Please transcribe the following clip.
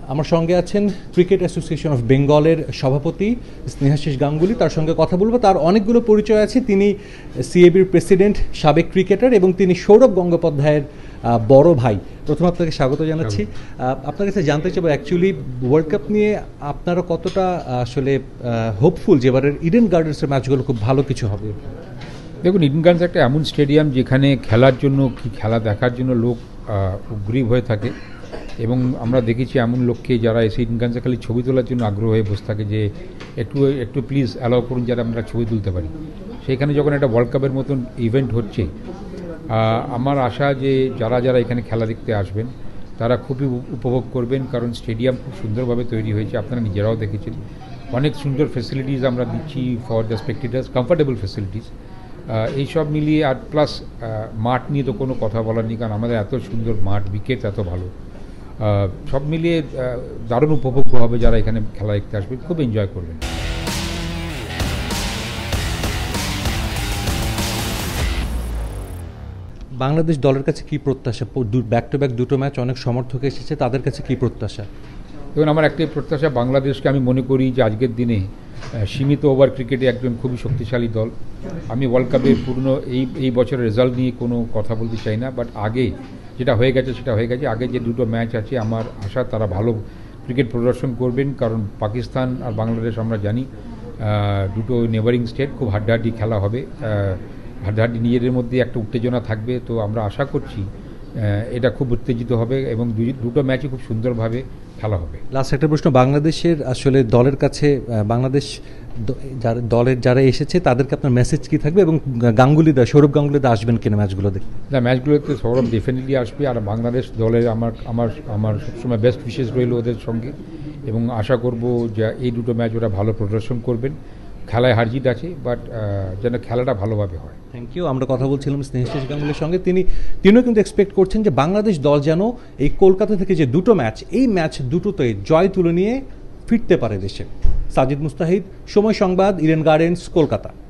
আমার সঙ্গে আছেন ক্রিকেট অ্যাসোসিয়েশন অফ বেঙ্গলের সভাপতি স্নেহাশিস গাঙ্গুলি। তার সঙ্গে কথা বলবো। তার অনেকগুলো পরিচয় আছে। তিনি সিএবির প্রেসিডেন্ট, সাবেক ক্রিকেটার এবং তিনি সৌরভ গঙ্গোপাধ্যায়ের বড় ভাই। প্রথমে আপনাকে স্বাগত জানাচ্ছি। আপনার কাছে জানতে চাইব, অ্যাকচুয়ালি ওয়ার্ল্ড কাপ নিয়ে আপনারা কতটা আসলে হোপফুল যে এবারের ইডেন গার্ডেন্সের ম্যাচগুলো খুব ভালো কিছু হবে? দেখুন, ইডেন গার্ডেন্স একটা এমন স্টেডিয়াম যেখানে খেলার জন্য খেলা দেখার জন্য লোক উগ্রীব হয়ে থাকে, এবং আমরা দেখেছি এমন লোককে যারা এসে ইডেন গার্ডেন্সে খালি ছবি তোলার জন্য আগ্রহ হয়ে বসে থাকে যে একটু প্লিজ অ্যালাউ করুন যারা আমরা ছবি তুলতে পারি। সেইখানে যখন একটা ওয়ার্ল্ড কাপের মতন ইভেন্ট হচ্ছে, আমার আশা যে যারা এখানে খেলা দেখতে আসবেন তারা খুবই উপভোগ করবেন, কারণ স্টেডিয়াম খুব সুন্দরভাবে তৈরি হয়েছে। আপনারা নিজেরাও দেখেছেন, অনেক সুন্দর ফেসিলিটিস আমরা দিচ্ছি for the spectators, comfortable facilities. এইসব মিলিয়ে আর প্লাস মাঠ নিয়ে তো কোনো কথা বলার নেই, কারণ আমাদের এত সুন্দর মাঠ, উইকেট এত ভালো, সব মিলিয়ে দারুণ উপভোগ্য হবে। যারা এখানে খেলা দেখতে আসবেন খুব এনজয় করবেন। বাংলাদেশ দলের কাছে কি প্রত্যাশা? ব্যাক টু ব্যাক দুটো ম্যাচ, অনেক সমর্থক এসেছে, তাদের কাছে কি প্রত্যাশা? দেখুন, আমার একটাই প্রত্যাশা, বাংলাদেশকে আমি মনে করি যে আজকের দিনে সীমিত ওভার ক্রিকেটে একজন খুবই শক্তিশালী দল। আমি ওয়ার্ল্ড কাপের পূর্ণ এই বছরের রেজাল্ট নিয়ে কোনো কথা বলতে চাই না, বাট আগে যেটা হয়ে গেছে সেটা হয়ে গেছে। আগে যে দুটো ম্যাচ আছে, আমার আশা তারা ভালো ক্রিকেট প্রদর্শন করবেন, কারণ পাকিস্তান আর বাংলাদেশ আমরা জানি দুটো নেবারিং স্টেট, খুব হাড্ডাহাড্ডি খেলা হবে, হাড্ডাহাড্ডি নিজেদের মধ্যে একটা উত্তেজনা থাকবে। তো আমরা আশা করছি এটা খুব উত্তেজিত হবে এবং দুটো ম্যাচই খুব সুন্দরভাবে খেলা হবে। লাস্ট একটা প্রশ্ন, বাংলাদেশের আসলে দলের কাছে, বাংলাদেশ দলের যারা এসেছে তাদেরকে আপনার মেসেজ কি থাকবে, এবং সৌরভ গাঙ্গুলিদা আসবেন কিনা ম্যাচগুলো দেখতে? না, ম্যাচগুলোতে সৌরভ ডেফিনেটলি আসবে, আর বাংলাদেশ দলের আমার সবসময় বেস্ট উইশেস রইল ওদের সঙ্গে, এবং আশা করব যে এই দুটো ম্যাচ ওরা ভালো প্রদর্শন করবেন। খেলায় হারজিত আছে, বাট যেন খেলাটা ভালোভাবে হয়। Thank you. আমরা কথা বলছিলাম স্নেহাশিস গাঙ্গুলির সঙ্গে। তিনিও কিন্তু এক্সপেক্ট করছেন যে বাংলাদেশ দল যেন এই কলকাতা থেকে যে দুটো ম্যাচ, এই ম্যাচ দুটোতে জয় তুলে নিয়ে ফিরতে পারে দেশে। সাজিদ মুস্তাহিদ, সময় সংবাদ, ইডেন গার্ডেন্স, কলকাতা।